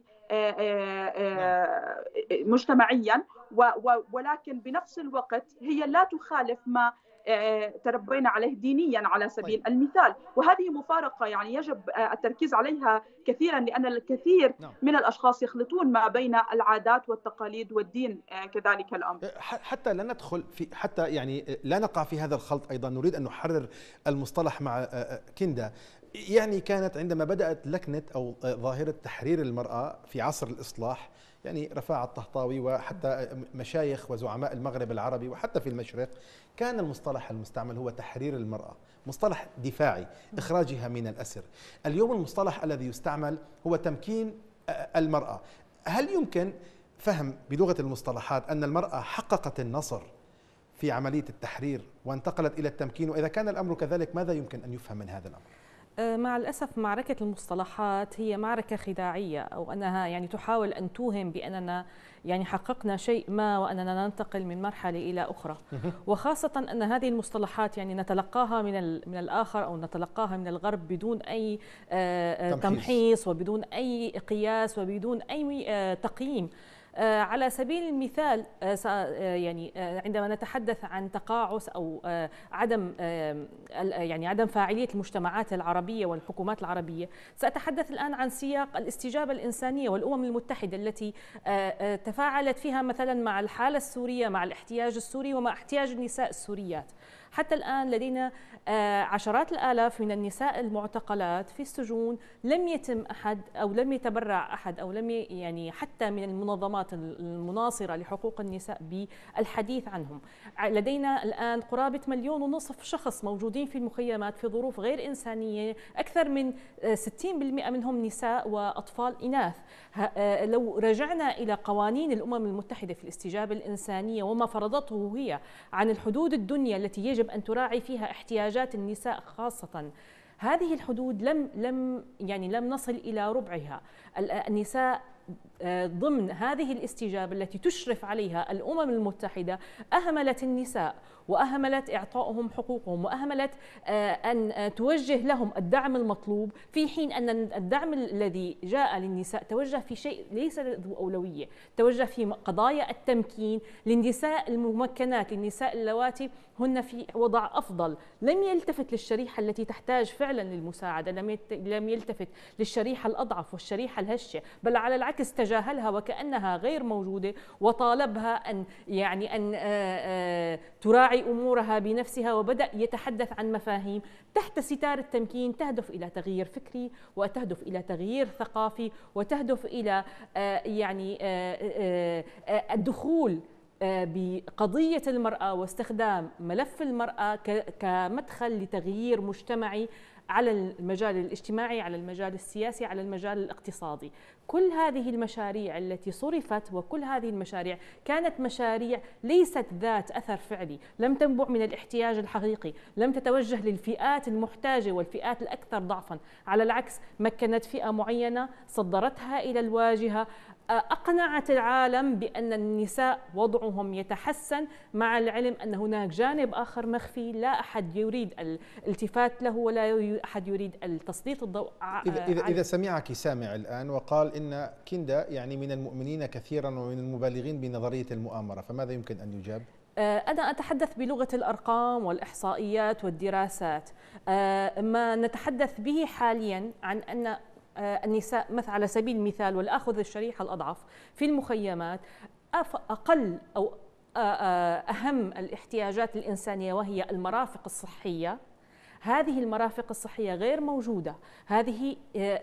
مجتمعيا، ولكن بنفس الوقت هي لا تخالف ما تربينا عليه دينيا على سبيل المثال. وهذه مفارقة يعني يجب التركيز عليها كثيرا، لأن الكثير من الأشخاص يخلطون ما بين العادات والتقاليد والدين كذلك الأمر. حتى لا ندخل في حتى يعني لا نقع في هذا الخلط أيضا، نريد أن نحرر المصطلح مع كندا. يعني كانت عندما بدأت لكنة أو ظاهرة تحرير المرأة في عصر الإصلاح، يعني رفاعة الطهطاوي وحتى مشايخ وزعماء المغرب العربي وحتى في المشرق، كان المصطلح المستعمل هو تحرير المرأة، مصطلح دفاعي، إخراجها من الأسر. اليوم المصطلح الذي يستعمل هو تمكين المرأة. هل يمكن فهم بلغة المصطلحات أن المرأة حققت النصر في عملية التحرير وانتقلت إلى التمكين؟ وإذا كان الأمر كذلك ماذا يمكن أن يفهم من هذا الأمر؟ مع الأسف معركة المصطلحات هي معركة خداعية، أو أنها يعني تحاول أن توهم بأننا يعني حققنا شيء ما وأننا ننتقل من مرحلة إلى أخرى، وخاصة أن هذه المصطلحات يعني نتلقاها من من الآخر أو نتلقاها من الغرب بدون أي تمحيص وبدون أي قياس وبدون أي تقييم. على سبيل المثال يعني عندما نتحدث عن تقاعس او عدم يعني عدم فاعليه المجتمعات العربيه والحكومات العربيه، ساتحدث الان عن سياق الاستجابه الانسانيه والامم المتحده التي تفاعلت فيها مثلا مع الحاله السوريه، مع الاحتياج السوري ومع احتياج النساء السوريات. حتى الآن لدينا عشرات الآلاف من النساء المعتقلات في السجون، لم يتم أحد أو لم يتبرع أحد أو لم يعني حتى من المنظمات المناصرة لحقوق النساء بالحديث عنهم. لدينا الآن قرابة مليون ونصف شخص موجودين في المخيمات في ظروف غير إنسانية، أكثر من ستين بالمئة منهم نساء وأطفال إناث. لو رجعنا إلى قوانين الأمم المتحدة في الاستجابة الإنسانية وما فرضته هي عن الحدود الدنيا التي يجب أن تراعي فيها احتياجات النساء خاصة، هذه الحدود لم لم يعني لم نصل إلى ربعها. النساء ضمن هذه الاستجابة التي تشرف عليها الأمم المتحدة أهملت النساء وأهملت إعطائهم حقوقهم وأهملت أن توجه لهم الدعم المطلوب، في حين أن الدعم الذي جاء للنساء توجه في شيء ليس ذو أولوية، توجه في قضايا التمكين للنساء الممكنات، للنساء اللواتي هن في وضع أفضل. لم يلتفت للشريحة التي تحتاج فعلا للمساعدة، لم يلتفت للشريحة الأضعف والشريحة الهشة، بل على العكس تجاهلها وكأنها غير موجودة، وطالبها أن يعني أن تراعي أمورها بنفسها، وبدأ يتحدث عن مفاهيم تحت ستار التمكين تهدف إلى تغيير فكري وتهدف إلى تغيير ثقافي وتهدف إلى يعني الدخول بقضية المرأة واستخدام ملف المرأة كمدخل لتغيير مجتمعي على المجال الاجتماعي، على المجال السياسي، على المجال الاقتصادي. كل هذه المشاريع التي صرفت وكل هذه المشاريع كانت مشاريع ليست ذات أثر فعلي، لم تنبع من الاحتياج الحقيقي، لم تتوجه للفئات المحتاجة والفئات الأكثر ضعفا، على العكس مكنت فئة معينة، صدرتها إلى الواجهة، أقنعت العالم بأن النساء وضعهم يتحسن، مع العلم أن هناك جانب آخر مخفي لا أحد يريد الالتفات له ولا أحد يريد التسليط الضوء إذا, إذا, إذا سمعك سامع الآن وقال إن كندا يعني من المؤمنين كثيرا ومن المبالغين بنظرية المؤامرة، فماذا يمكن أن يجاب؟ أنا أتحدث بلغة الأرقام والإحصائيات والدراسات. ما نتحدث به حاليا عن أن النساء مثل على سبيل المثال، والأخذ الشريحة الأضعف في المخيمات، أقل أو أهم الاحتياجات الإنسانية وهي المرافق الصحية. هذه المرافق الصحية غير موجودة. هذه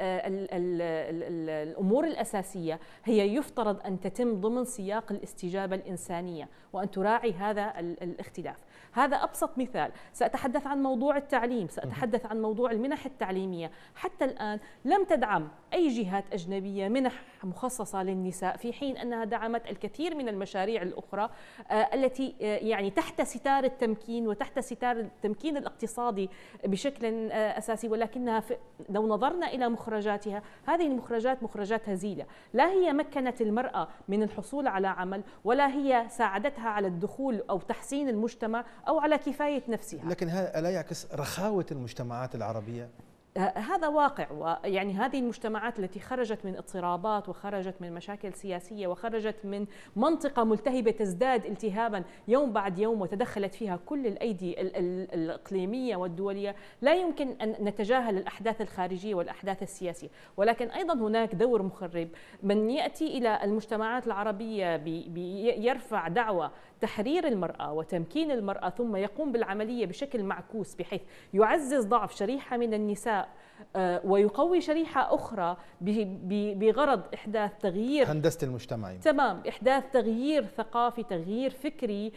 الأمور الأساسية هي يفترض أن تتم ضمن سياق الاستجابة الإنسانية وأن تراعي هذا الاختلاف. هذا أبسط مثال. سأتحدث عن موضوع التعليم، سأتحدث عن موضوع المنح التعليمية. حتى الآن لم تدعم أي جهات أجنبية منح مخصصة للنساء، في حين أنها دعمت الكثير من المشاريع الأخرى التي يعني تحت ستار التمكين وتحت ستار التمكين الاقتصادي بشكل أساسي، ولكنها لو نظرنا إلى مخرجاتها، هذه المخرجات مخرجات هزيلة. لا هي مكنت المرأة من الحصول على عمل، ولا هي ساعدتها على الدخول أو تحسين المجتمع أو على كفاية نفسها. لكن هذا ألا يعكس رخاوة المجتمعات العربية؟ هذا واقع. ويعني هذه المجتمعات التي خرجت من اضطرابات وخرجت من مشاكل سياسية وخرجت من منطقة ملتهبة تزداد التهابا يوم بعد يوم وتدخلت فيها كل الأيدي الإقليمية والدولية، لا يمكن أن نتجاهل الأحداث الخارجية والأحداث السياسية، ولكن أيضا هناك دور مخرب. من يأتي إلى المجتمعات العربية بيرفع دعوة تحرير المرأة وتمكين المرأة ثم يقوم بالعملية بشكل معكوس بحيث يعزز ضعف شريحة من النساء ويقوي شريحة أخرى بغرض إحداث تغيير هندسة المجتمع. تمام، إحداث تغيير ثقافي، تغيير فكري،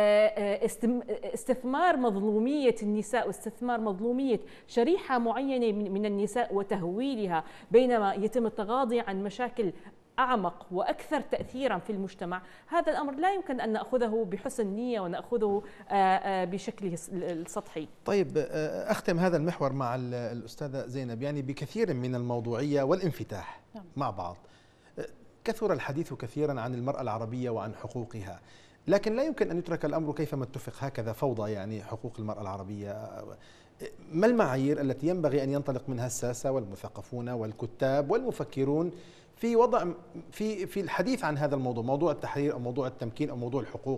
استثمار مظلومية النساء واستثمار مظلومية شريحة معينة من النساء وتهويلها، بينما يتم التغاضي عن مشاكل أعمق وأكثر تأثيرا في المجتمع، هذا الأمر لا يمكن أن نأخذه بحسن نية ونأخذه بشكله السطحي. طيب أختم هذا المحور مع الأستاذة زينب، يعني بكثير من الموضوعية والانفتاح مع بعض. كثر الحديث كثيرا عن المرأة العربية وعن حقوقها، لكن لا يمكن أن يترك الأمر كيفما اتفق هكذا فوضى، يعني حقوق المرأة العربية. ما المعايير التي ينبغي أن ينطلق منها الساسة والمثقفون والكتاب والمفكرون في وضع في في الحديث عن هذا الموضوع، موضوع التحرير أو موضوع التمكين أو موضوع الحقوق؟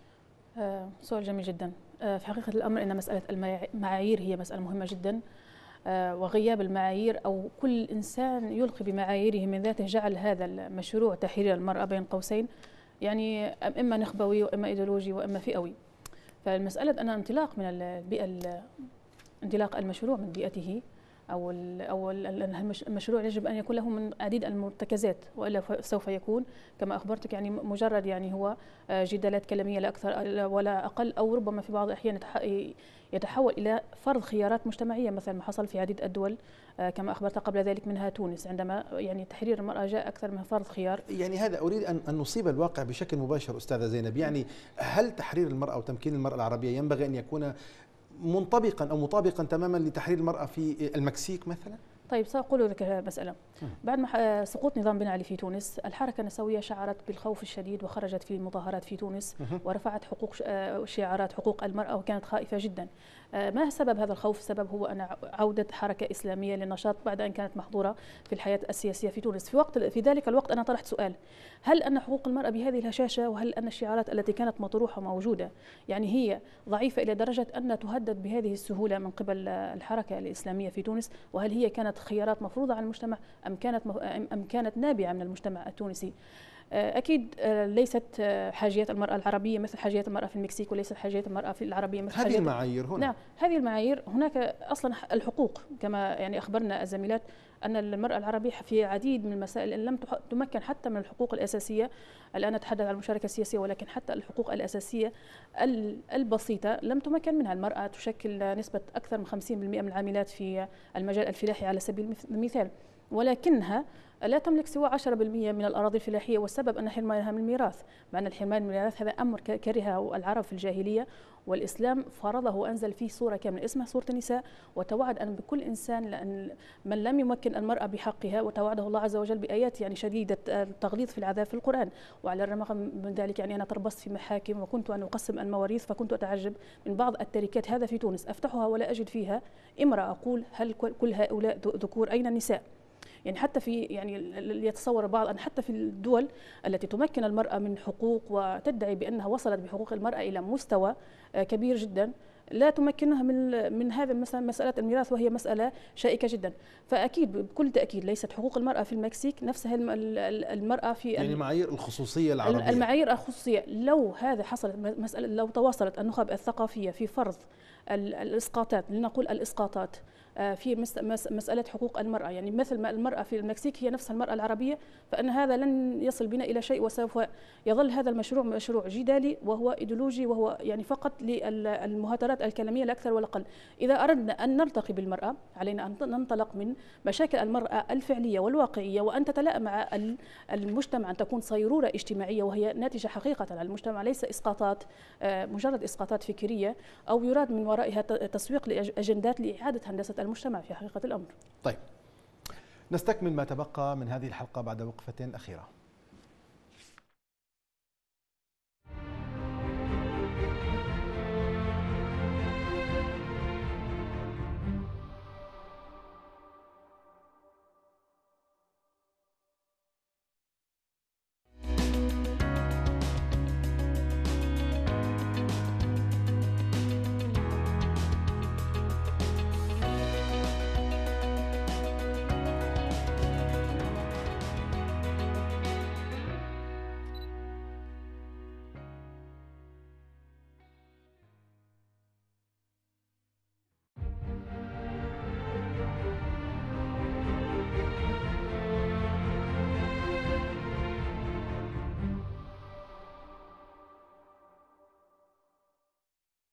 آه سؤال جميل جدا. آه في حقيقة الأمر أن مسألة المعايير هي مسألة مهمة جدا، آه وغياب المعايير أو كل إنسان يلقي بمعاييره من ذاته جعل هذا المشروع تحرير المرأة بين قوسين يعني إما نخبوي وإما إيديولوجي وإما فئوي. فالمسألة أن انطلاق من البيئة انطلاق المشروع من بيئته أو أو المشروع يجب أن يكون له من عديد المرتكزات، وإلا سوف يكون كما أخبرتك يعني مجرد يعني هو جدالات كلامية لا أكثر ولا أقل، أو ربما في بعض الأحيان يتحول إلى فرض خيارات مجتمعية مثل ما حصل في عديد الدول كما أخبرت قبل ذلك منها تونس، عندما يعني تحرير المرأة جاء أكثر من فرض خيار. يعني هذا أريد أن نصيب الواقع بشكل مباشر أستاذة زينب، يعني هل تحرير المرأة وتمكين المرأة العربية ينبغي أن يكون منطبقا أو مطابقا تماما لتحرير المرأة في المكسيك مثلا؟ طيب سأقول لك مسألة. بعد ما سقوط نظام بن علي في تونس، الحركة النسوية شعرت بالخوف الشديد وخرجت في مظاهرات في تونس ورفعت حقوق شعارات حقوق المرأة وكانت خائفة جدا. ما سبب هذا الخوف؟ السبب هو أن عودة حركة إسلامية للنشاط بعد أن كانت محظورة في الحياة السياسية في تونس. في وقت في ذلك الوقت أنا طرحت سؤال: هل أن حقوق المرأة بهذه الهشاشة، وهل أن الشعارات التي كانت مطروحة موجودة يعني هي ضعيفة إلى درجة أن تهدد بهذه السهولة من قبل الحركة الإسلامية في تونس؟ وهل هي كانت خيارات مفروضة على المجتمع أم كانت أم كانت نابعة من المجتمع التونسي؟ أكيد ليست حاجيات المرأة العربية مثل حاجيات المرأة في المكسيك، وليست حاجيات المرأة في العربية مثل هذه المعايير هنا. نعم، هذه المعايير هناك أصلا الحقوق كما يعني أخبرنا الزميلات أن المرأة العربية في عديد من المسائل لم تمكن حتى من الحقوق الأساسية. الآن نتحدث عن المشاركة السياسية، ولكن حتى الحقوق الأساسية البسيطة لم تمكن منها. المرأة تشكل نسبة أكثر من خمسين بالمئة من العاملات في المجال الفلاحي على سبيل المثال، ولكنها لا تملك سوى عشرة بالمئة من الأراضي الفلاحية، والسبب أن حرمانها من الميراث، مع أن الحرمان من الميراث هذا أمر كرهه العرب في الجاهلية، والإسلام فرضه وأنزل فيه سورة كاملة اسمها سورة النساء، وتوعد أن بكل إنسان لأن من لم يمكن المرأة بحقها، وتوعده الله عز وجل بآيات يعني شديدة التغليظ في العذاب في القرآن. وعلى الرغم من ذلك يعني أنا تربصت في محاكم وكنت أن أقسم المواريث، فكنت أتعجب من بعض التركات هذا في تونس أفتحها ولا أجد فيها امرأة، أقول هل كل هؤلاء ذكور؟ أين النساء؟ يعني حتى في يعني يتصور بعض أن حتى في الدول التي تمكن المرأة من حقوق وتدعي بأنها وصلت بحقوق المرأة إلى مستوى كبير جدا، لا تمكنها من من هذا مثلا مسألة الميراث، وهي مسألة شائكة جدا. فأكيد بكل تأكيد ليست حقوق المرأة في المكسيك نفسها المرأة في يعني معايير الخصوصية العربية، المعايير الخصوصية. لو هذا حصلت مسألة، لو تواصلت النخب الثقافية في فرض الإسقاطات، لنقول الإسقاطات في مسألة حقوق المرأة، يعني مثل ما المرأة في المكسيك هي نفسها المرأة العربية، فإن هذا لن يصل بنا إلى شيء، وسوف يظل هذا المشروع مشروع جدالي وهو إيديولوجي، وهو يعني فقط للمهاترات الكلامية لا أكثر ولا أقل. إذا أردنا أن نرتقي بالمرأة علينا أن ننطلق من مشاكل المرأة الفعلية والواقعية، وأن تتلائم مع المجتمع، أن تكون صيرورة اجتماعية وهي ناتجة حقيقة على المجتمع، ليس إسقاطات مجرد إسقاطات فكرية أو يراد من ورائها تسويق لأجندات لإعادة هندسة المجتمع في حقيقة الأمر. طيب نستكمل ما تبقى من هذه الحلقة بعد وقفة أخيرة.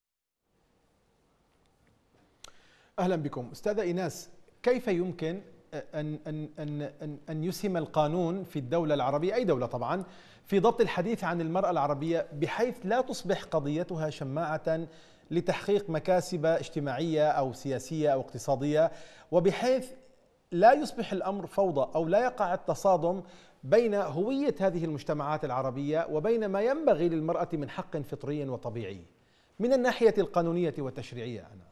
أهلا بكم. أستاذة إيناس، كيف يمكن أن أن أن أن أن يسهم القانون في الدولة العربية، أي دولة طبعا، في ضبط الحديث عن المرأة العربية بحيث لا تصبح قضيتها شماعة لتحقيق مكاسب اجتماعية أو سياسية أو اقتصادية، وبحيث لا يصبح الأمر فوضى أو لا يقع التصادم بين هوية هذه المجتمعات العربية وبين ما ينبغي للمرأة من حق فطري وطبيعي من الناحية القانونية والتشريعية. أنا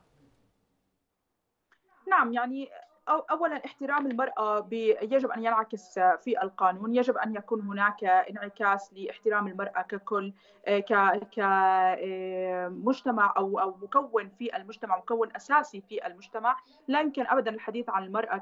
نعم، يعني أولا احترام المرأة يجب أن ينعكس في القانون، يجب أن يكون هناك انعكاس لاحترام المرأة ككل، كمجتمع أو أو مكون في المجتمع، مكون أساسي في المجتمع. لا يمكن أبدا الحديث عن المرأة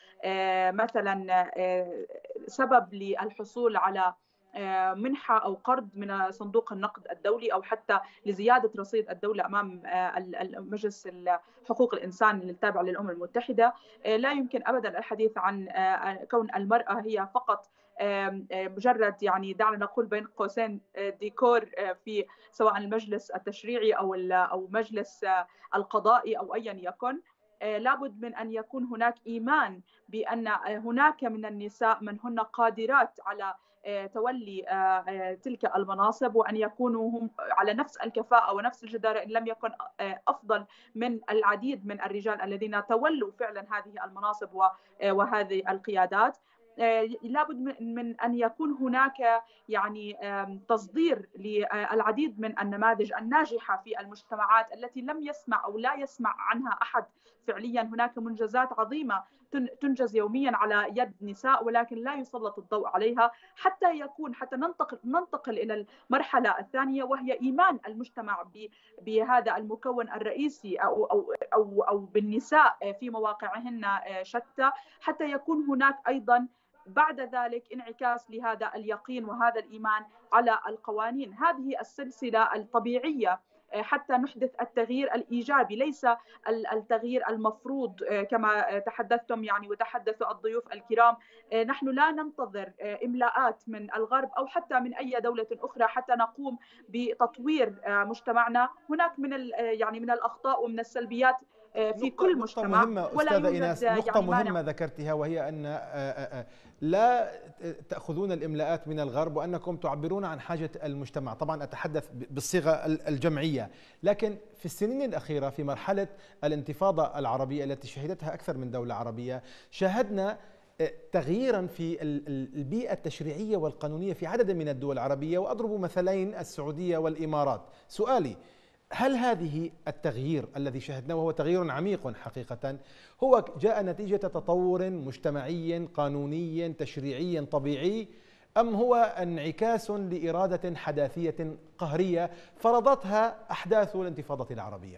كمثلا سبب للحصول على منحة أو قرض من صندوق النقد الدولي، أو حتى لزيادة رصيد الدولة أمام مجلس حقوق الإنسان التابع للأمم المتحدة. لا يمكن أبدا الحديث عن كون المرأة هي فقط مجرد، يعني دعنا نقول بين قوسين، ديكور في سواء المجلس التشريعي أو أو مجلس القضائي أو أيا يكن. لابد من أن يكون هناك إيمان بأن هناك من النساء من هن قادرات على تولي تلك المناصب، وأن يكونوا هم على نفس الكفاءة ونفس الجدارة، إن لم يكن أفضل من العديد من الرجال الذين تولوا فعلا هذه المناصب وهذه القيادات. لابد من أن يكون هناك يعني تصدير للعديد من النماذج الناجحة في المجتمعات التي لم يسمع أو لا يسمع عنها أحد فعليا. هناك منجزات عظيمة تنجز يوميا على يد نساء، ولكن لا يسلط الضوء عليها حتى يكون حتى ننتقل ننتقل إلى المرحلة الثانية، وهي إيمان المجتمع بهذا المكون الرئيسي أو أو أو أو بالنساء في مواقعهن شتى، حتى يكون هناك أيضا بعد ذلك انعكاس لهذا اليقين وهذا الإيمان على القوانين. هذه السلسلة الطبيعية حتى نحدث التغيير الإيجابي، ليس التغيير المفروض كما تحدثتم يعني وتحدث الضيوف الكرام. نحن لا ننتظر إملاءات من الغرب أو حتى من أي دولة أخرى حتى نقوم بتطوير مجتمعنا. هناك من يعني من الأخطاء ومن السلبيات في كل مجتمع. نقطة مهمة أستاذة إيناس، نقطة يعني مهمة ذكرتها، وهي أن لا تأخذون الإملاءات من الغرب وأنكم تعبرون عن حاجة المجتمع. طبعا أتحدث بالصيغة الجمعية، لكن في السنين الأخيرة في مرحلة الانتفاضة العربية التي شهدتها أكثر من دولة عربية، شاهدنا تغييرا في البيئة التشريعية والقانونية في عدد من الدول العربية، وأضرب مثلين السعودية والإمارات. سؤالي، هل هذه التغيير الذي شاهدناه وهو تغيير عميق حقيقة هو جاء نتيجة تطور مجتمعي قانوني تشريعي طبيعي، أم هو انعكاس لإرادة حداثية قهرية فرضتها أحداث الانتفاضة العربية؟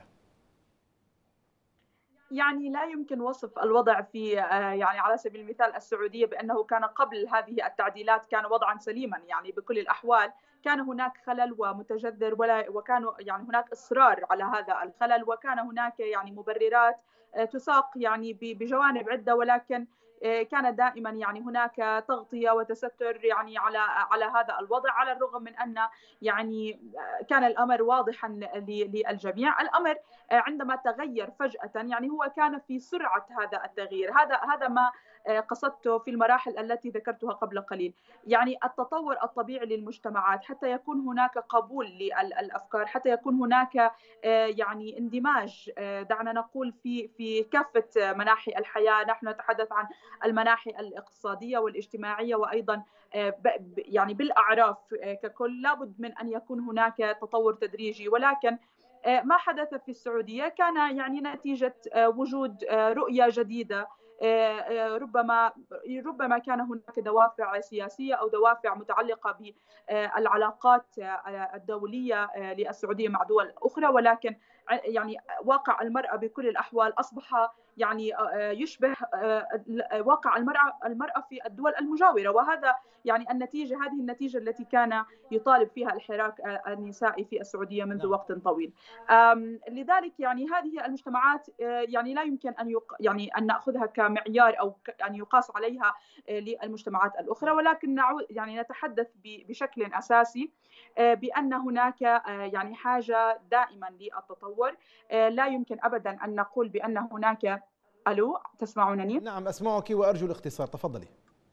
يعني لا يمكن وصف الوضع في يعني على سبيل المثال السعودية بأنه كان قبل هذه التعديلات كان وضعا سليما. يعني بكل الأحوال كان هناك خلل ومتجذر، ولا وكان يعني هناك إصرار على هذا الخلل، وكان هناك يعني مبررات تساق يعني بجوانب عدة، ولكن كان دائما يعني هناك تغطية وتستر يعني على على هذا الوضع، على الرغم من أن يعني كان الأمر واضحا للجميع. الأمر عندما تغير فجأة يعني هو كان في سرعة هذا التغيير. هذا هذا ما قصدته في المراحل التي ذكرتها قبل قليل. يعني التطور الطبيعي للمجتمعات حتى يكون هناك قبول للأفكار، حتى يكون هناك يعني اندماج دعنا نقول في في كافة مناحي الحياة. نحن نتحدث عن المناحي الاقتصادية والاجتماعية وأيضا يعني بالأعراف ككل. لابد من أن يكون هناك تطور تدريجي، ولكن ما حدث في السعودية كان يعني نتيجة وجود رؤية جديدة. ربما ربما كان هناك دوافع سياسية أو دوافع متعلقة بالعلاقات الدولية للسعودية مع دول أخرى، ولكن يعني واقع المرأة بكل الأحوال أصبح يعني يشبه واقع المرأة المرأة في الدول المجاورة، وهذا يعني النتيجة هذه النتيجة التي كان يطالب فيها الحراك النسائي في السعودية منذ وقت طويل. لذلك يعني هذه المجتمعات يعني لا يمكن أن يق... يعني أن نأخذها كمعيار أو أن يقاس عليها للمجتمعات الأخرى، ولكن نعود يعني نتحدث بشكل أساسي بأن هناك يعني حاجة دائما للتطور. لا يمكن أبدا أن نقول بأن هناك ألو، تسمعونني؟ نعم أسمعك وأرجو الاختصار، تفضلي.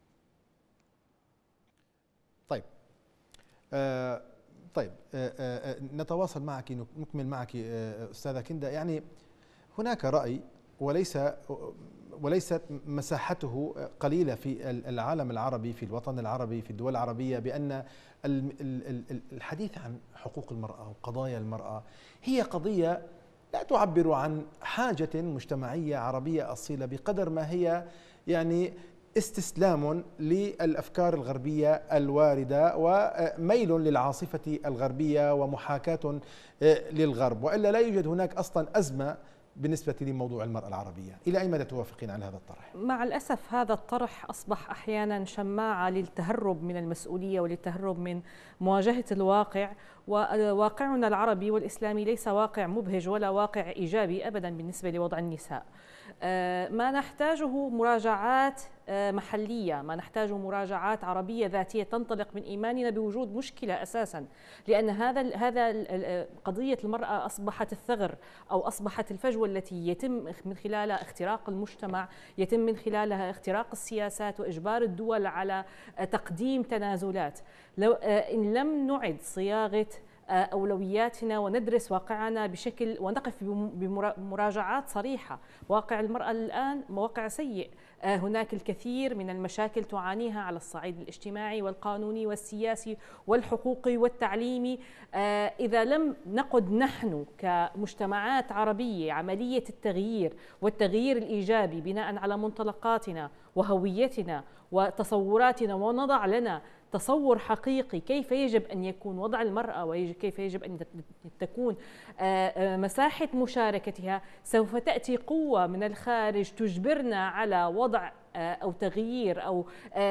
طيب آه طيب آه آه نتواصل معك، نكمل معك آه أستاذة كندا. يعني هناك رأي وليس وليست مساحته قليلة في العالم العربي، في الوطن العربي، في الدول العربية، بأن الحديث عن حقوق المرأة وقضايا المرأة هي قضية لا تعبر عن حاجة مجتمعية عربية أصيلة بقدر ما هي يعني استسلام للأفكار الغربية الواردة وميل للعاصفة الغربية ومحاكاة للغرب، وإلا لا يوجد هناك أصلا أزمة بالنسبة لموضوع المرأة العربية. إلى أي مدى توافقين على هذا الطرح؟ مع الأسف هذا الطرح أصبح أحيانا شماعة للتهرب من المسؤولية وللتهرب من مواجهة الواقع، وواقعنا العربي والإسلامي ليس واقع مبهج ولا واقع إيجابي أبدا بالنسبة لوضع النساء. ما نحتاجه مراجعات محلية، ما نحتاجه مراجعات عربية ذاتية تنطلق من إيماننا بوجود مشكلة أساسا، لأن هذا هذا قضية المرأة أصبحت الثغر أو أصبحت الفجوة التي يتم من خلالها اختراق المجتمع، يتم من خلالها اختراق السياسات وإجبار الدول على تقديم تنازلات. لو إن لم نعد صياغة أولوياتنا وندرس واقعنا بشكل ونقف بمراجعات صريحة، واقع المرأة الآن واقع سيء، هناك الكثير من المشاكل تعانيها على الصعيد الاجتماعي والقانوني والسياسي والحقوقي والتعليمي. إذا لم نقد نحن كمجتمعات عربية عملية التغيير والتغيير الإيجابي بناء على منطلقاتنا وهويتنا وتصوراتنا، ونضع لنا تصور حقيقي كيف يجب أن يكون وضع المرأة وكيف يجب أن تكون مساحة مشاركتها، سوف تأتي قوة من الخارج تجبرنا على وضع أو تغيير أو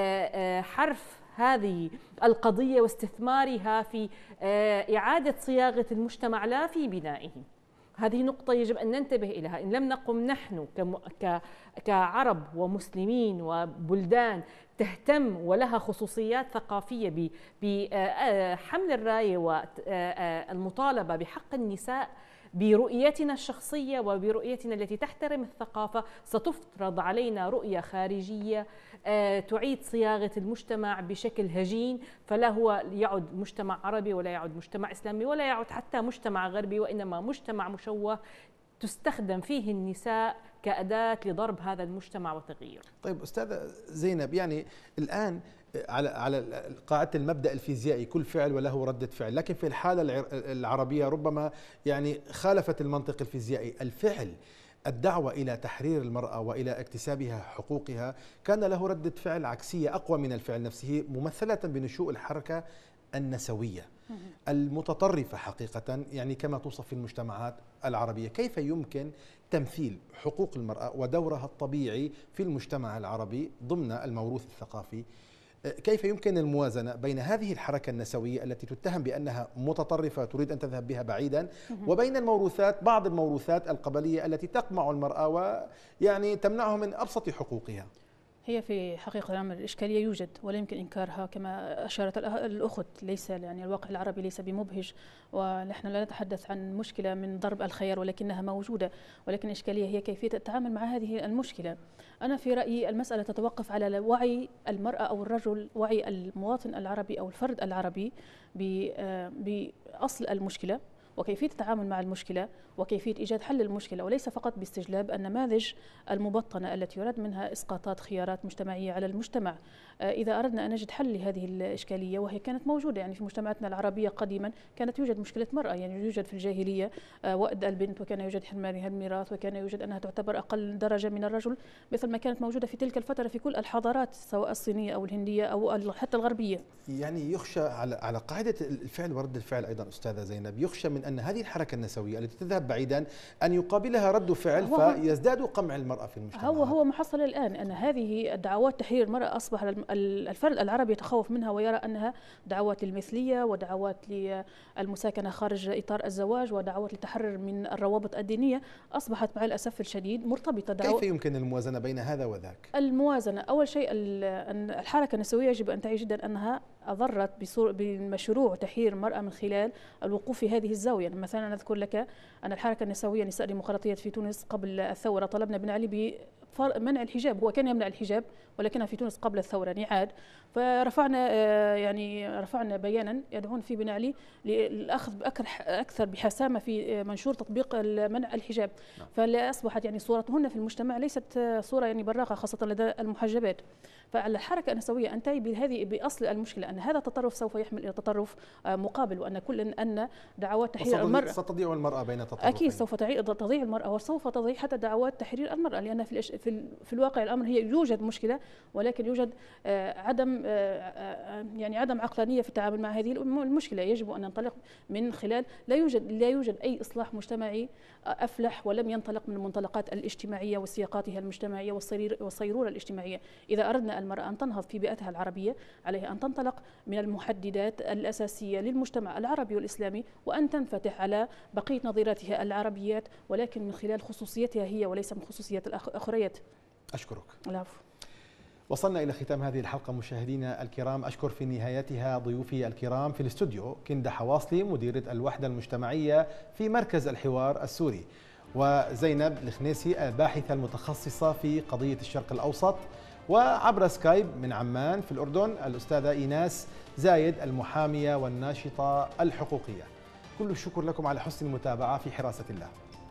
حرف هذه القضية واستثمارها في إعادة صياغة المجتمع لا في بنائه. هذه نقطة يجب أن ننتبه إليها. إن لم نقم نحن كعرب ومسلمين وبلدان تهتم ولها خصوصيات ثقافية بحمل الراية والمطالبة بحق النساء برؤيتنا الشخصية وبرؤيتنا التي تحترم الثقافة، ستفرض علينا رؤية خارجية تعيد صياغة المجتمع بشكل هجين، فلا هو يعد مجتمع عربي ولا يعد مجتمع إسلامي ولا يعد حتى مجتمع غربي، وإنما مجتمع مشوه تستخدم فيه النساء كأداة لضرب هذا المجتمع وتغييره. طيب أستاذة زينب، يعني الآن على على قاعدة المبدأ الفيزيائي كل فعل وله ردة فعل، لكن في الحالة العربية ربما يعني خالفت المنطق الفيزيائي. الفعل الدعوة إلى تحرير المرأة وإلى اكتسابها حقوقها كان له ردة فعل عكسية أقوى من الفعل نفسه، ممثلة بنشوء الحركة النسوية المتطرفة حقيقة، يعني كما توصف في المجتمعات العربية. كيف يمكن تمثيل حقوق المرأة ودورها الطبيعي في المجتمع العربي ضمن الموروث الثقافي؟ كيف يمكن الموازنة بين هذه الحركة النسوية التي تتهم بأنها متطرفة تريد أن تذهب بها بعيدا، وبين الموروثات بعض الموروثات القبلية التي تقمع المرأة ويعني تمنعها من أبسط حقوقها؟ هي في حقيقة الأمر الإشكالية يوجد ولا يمكن إنكارها كما أشارت الأخت. ليس يعني الواقع العربي ليس بمبهج، ونحن لا نتحدث عن مشكلة من ضرب الخير ولكنها موجودة، ولكن الإشكالية هي كيفية التعامل مع هذه المشكلة. أنا في رأيي المسألة تتوقف على وعي المرأة أو الرجل، وعي المواطن العربي أو الفرد العربي بأصل المشكلة وكيفية التعامل مع المشكلة وكيفية إيجاد حل المشكلة، وليس فقط باستجلاب النماذج المبطنة التي يراد منها إسقاطات خيارات مجتمعية على المجتمع. إذا أردنا أن نجد حل لهذه الإشكالية، وهي كانت موجودة يعني في مجتمعاتنا العربية قديما، كانت يوجد مشكلة مرأة، يعني يوجد في الجاهلية وأد البنت، وكان يوجد حرمانها الميراث، وكان يوجد أنها تعتبر أقل درجة من الرجل، مثل ما كانت موجودة في تلك الفترة في كل الحضارات سواء الصينية أو الهندية أو حتى الغربية. يعني يخشى على على قاعدة الفعل ورد الفعل أيضا أستاذة زينب، يخشى من أن هذه الحركة النسوية التي تذهب بعيدا أن يقابلها رد فعل فيزداد قمع المرأة في المجتمع. هو هو ما حصل الآن، أن هذه الدعوات تحرير المرأة أصبح الفرد العربي يتخوف منها ويرى أنها دعوات للمثلية ودعوات للمساكنة خارج إطار الزواج ودعوات للتحرر من الروابط الدينية، أصبحت مع الأسف الشديد مرتبطة. كيف يمكن الموازنة بين هذا وذاك؟ الموازنة أول شيء، الحركة النسوية يجب أن تعي جدا أنها أضرت بمشروع تحرير المرأة من خلال الوقوف في هذه الزاوية. مثلا أذكر لك أن الحركة النسوية نساء ديمقراطيات في تونس قبل الثورة طلبنا بن علي بمنع الحجاب، هو كان يمنع الحجاب ولكنها في تونس قبل الثورة نعاد، فرفعنا يعني رفعنا بيانا يدعون فيه بن علي للأخذ أكثر بحسامة في منشور تطبيق منع الحجاب. فأصبحت يعني صورتهن في المجتمع ليست صورة يعني براقة خاصة لدى المحجبات. فالحركة النسوية أن تأتي بهذه بأصل المشكلة أن هذا التطرف سوف يحمل إلى تطرف مقابل، وأن كل أن دعوات تحرير المرأة ستضيع المرأة بين تطرفين. أكيد سوف تضيع المرأة وسوف تضيع حتى دعوات تحرير المرأة، لأن في في في الواقع الأمر هي يوجد مشكلة ولكن يوجد عدم يعني عدم عقلانية في التعامل مع هذه المشكلة. يجب أن ننطلق من خلال لا يوجد لا يوجد أي إصلاح مجتمعي أفلح ولم ينطلق من المنطلقات الاجتماعية وسياقاتها المجتمعية والصيرورة الاجتماعية. إذا أردنا المرأة أن تنهض في بيئتها العربية عليها أن تنطلق من المحددات الأساسية للمجتمع العربي والإسلامي وأن تنفتح على بقية نظيراتها العربيات، ولكن من خلال خصوصيتها هي وليس من خصوصيات الأخريات. أشكرك. العفو. وصلنا إلى ختام هذه الحلقة مشاهدينا الكرام. أشكر في نهايتها ضيوفي الكرام في الاستوديو كندا حواصلي مديرة الوحدة المجتمعية في مركز الحوار السوري، وزينب الخنيسي الباحثة المتخصصة في قضية الشرق الأوسط، وعبر سكايب من عمان في الأردن الأستاذة إيناس زايد المحامية والناشطة الحقوقية. كل الشكر لكم على حسن المتابعة في حراسة الله.